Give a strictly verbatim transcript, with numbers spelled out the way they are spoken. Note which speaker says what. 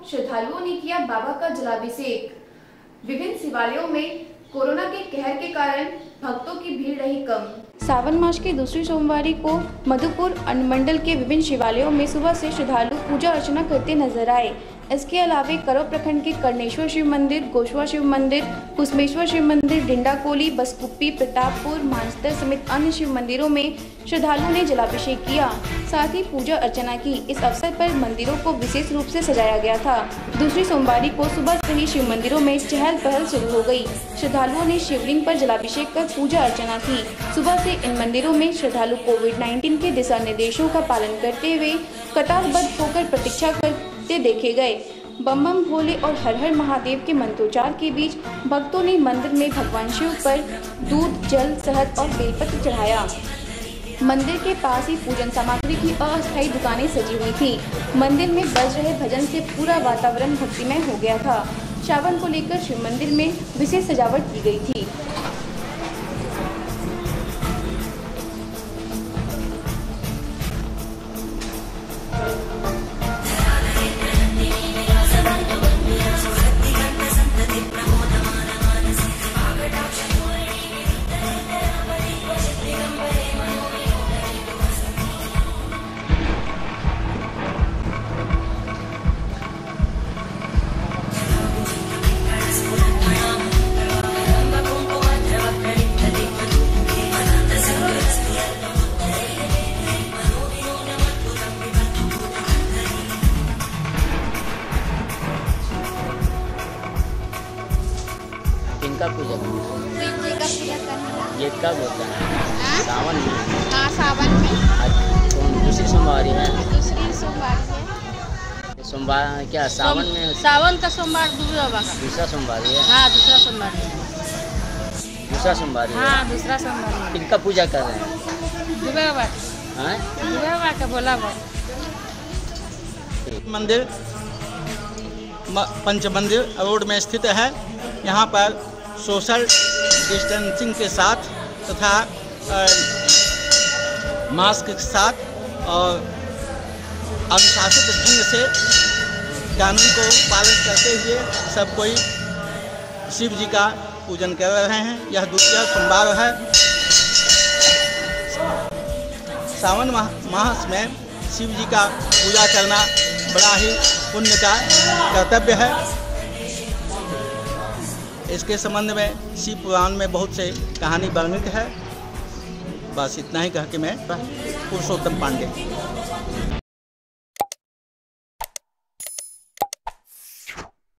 Speaker 1: श्रद्धालुओं ने किया बाबा का जलाभिषेक। विभिन्न शिवालयों में कोरोना के कहर के कारण भक्तों की भीड़ रही कम। सावन मास के दूसरी सोमवारी को मधुपुर अनुमंडल के विभिन्न शिवालयों में सुबह से श्रद्धालु पूजा अर्चना करते नजर आए। इसके अलावा करौ प्रखंड के कर्णेश्वर शिव मंदिर, गोशवा शिव मंदिर, कुसमेश्वर शिव मंदिर, डिंडाकोली, बसकुप्पी, प्रतापपुर, मानसर समेत अन्य शिव मंदिरों में श्रद्धालुओं ने जलाभिषेक किया, साथ ही पूजा अर्चना की। इस अवसर पर मंदिरों को विशेष रूप से सजाया गया था। दूसरी सोमवारी को सुबह से ही शिव मंदिरों में चहल पहल शुरू हो गई। श्रद्धालुओं ने शिवलिंग पर जलाभिषेक कर पूजा अर्चना की। सुबह से इन मंदिरों में श्रद्धालु कोविड नाइन्टीन के दिशा निर्देशों का पालन करते हुए कतारबद्ध होकर प्रतीक्षा करते देखे गए। बम बम भोले और हर हर महादेव के मंत्रोच्चार के बीच भक्तों ने मंदिर में भगवान शिव पर दूध, जल, शहद और बेलपत्र चढ़ाया। मंदिर के पास ही पूजन सामग्री की अस्थायी दुकानें सजी हुई थी। मंदिर में बज रहे भजन से पूरा वातावरण भक्तिमय हो गया था। सावन को लेकर शिव मंदिर में विशेष सजावट की गई थी।
Speaker 2: इनका पूजा
Speaker 3: शिव जी का पूजा करना।
Speaker 2: ये कब होता है?
Speaker 3: हाँ?
Speaker 2: सावन में।
Speaker 3: हाँ, सावन में।
Speaker 2: अच्छा, कौन दूसरी सोमवारी है?
Speaker 3: दूसरी सोमवार है।
Speaker 2: सोमवार क्या सावन में?
Speaker 3: सावन का सोमवार दूसरा होगा।
Speaker 2: दूसरा सोमवारी है।
Speaker 3: हाँ, दूसरा सोमवार है।
Speaker 2: दूसरा सोमवारी है।
Speaker 3: हाँ, दूसरा सोमवार है।
Speaker 2: इनका पूजा कर रहे हैं।
Speaker 3: दुबे बाबा।
Speaker 2: हाँ?
Speaker 3: दुबे बाबा का बोला बाबा।
Speaker 4: मंदिर पंच मंदिर रोड में स्थित है। यहाँ पर सोशल डिस्टेंसिंग के साथ तथा मास्क के साथ और अनुशासित ढंग से कानून को पालन करते हुए सब कोई शिव जी का पूजन कर रहे हैं। यह दूसरा सोमवार है। सावन माह मास में शिव जी का पूजा करना बड़ा ही पुण्य का कर्तव्य है। इसके संबंध में शिव पुराण में बहुत से कहानी वर्णित है। बस इतना ही कह के मैं पुरुषोत्तम पांडे।